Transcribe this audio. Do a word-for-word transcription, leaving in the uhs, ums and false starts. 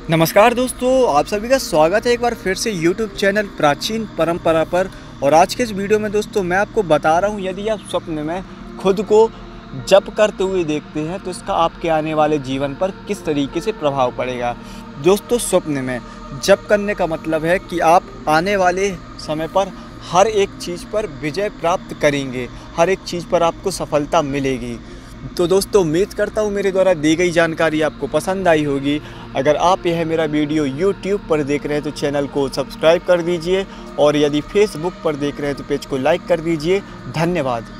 नमस्कार दोस्तों, आप सभी का स्वागत है एक बार फिर से यूट्यूब चैनल प्राचीन परंपरा पर। और आज के इस वीडियो में दोस्तों मैं आपको बता रहा हूं, यदि आप स्वप्न में खुद को जप करते हुए देखते हैं तो इसका आपके आने वाले जीवन पर किस तरीके से प्रभाव पड़ेगा। दोस्तों, स्वप्न में जप करने का मतलब है कि आप आने वाले समय पर हर एक चीज़ पर विजय प्राप्त करेंगे, हर एक चीज़ पर आपको सफलता मिलेगी। तो दोस्तों, उम्मीद करता हूँ मेरे द्वारा दी गई जानकारी आपको पसंद आई होगी। अगर आप यह मेरा वीडियो यूट्यूब पर देख रहे हैं तो चैनल को सब्सक्राइब कर दीजिए, और यदि फेसबुक पर देख रहे हैं तो पेज को लाइक कर दीजिए। धन्यवाद।